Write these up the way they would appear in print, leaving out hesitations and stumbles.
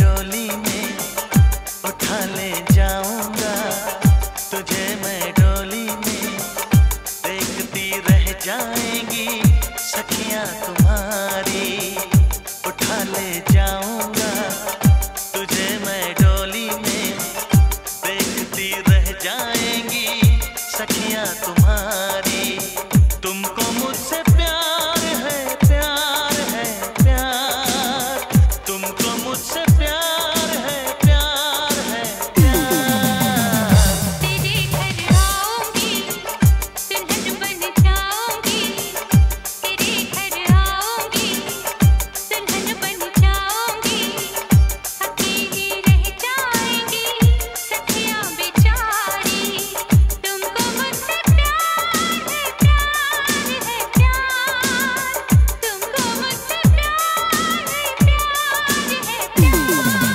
डोली में उठा ले जाऊंगा, तुझे मैं डोली में देखती रह जाएंगी सखियां तुम्हारी। उठा ले जाऊंगा, तुझे मैं डोली में देखती रह जाएंगी सखियां तुम्हारी। तुमको मुझसे प्यार है, प्यार है, प्यार। तुमको मुझसे प्यार है, प्यार है, प्यार। तेरे घर आऊंगी, दुल्हन बन जाऊंगी। तेरे घर आऊंगी, दुल्हन बन जाऊंगी। अकेली रह जाएंगी सखियां बेचारी। तुमको मुझसे प्यार है, प्यार है, प्यार। तुमको मुझसे प्यार है, प्यार है, प्यार।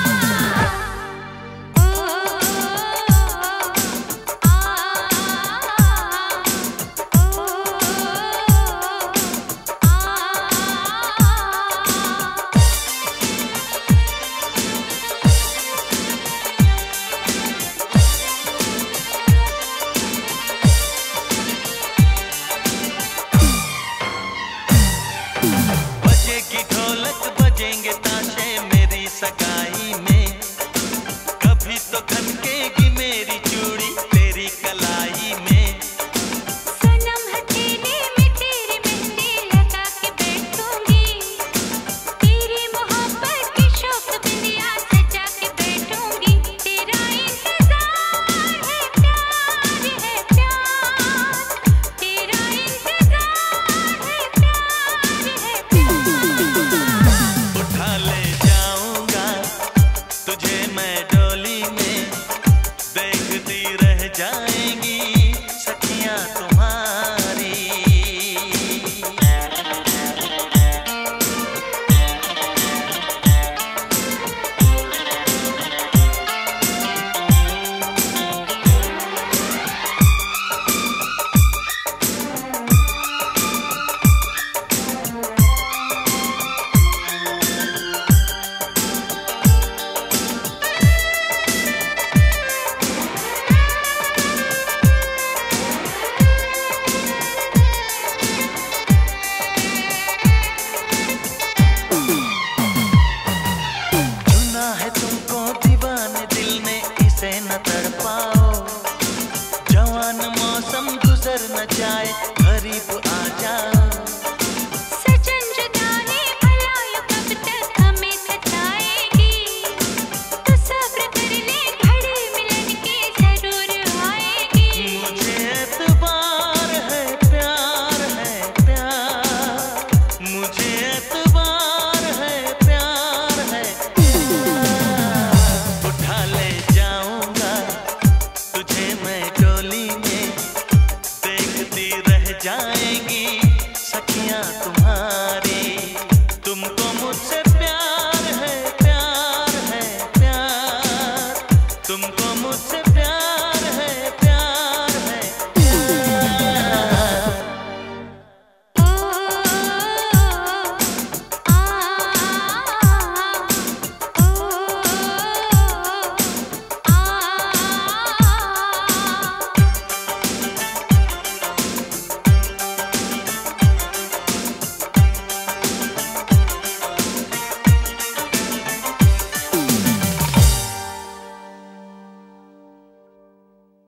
बजेगी ढोलक, बजेंगे ताशे मेरी सगाई में। कभी तो खनकेगी मेरी चूड़ी तेरी कलाई में। सनम हथेली में तेरी मेहंदी लगा के बैठूंगी। तेरी मोहब्बत की शौक बिंदिया सजा के बैठूंगी। तेरा इंतजार है, प्यार है, प्यार। तेरा इंतजार है, प्यार है, प्यार। उठा ले जाऊंगा, तुझे मैं डोली में देखती रह जाएंगी सखियां तुम्हारी। चुना है तुमको दीवाने दिल ने, इसे न तड़पाओ।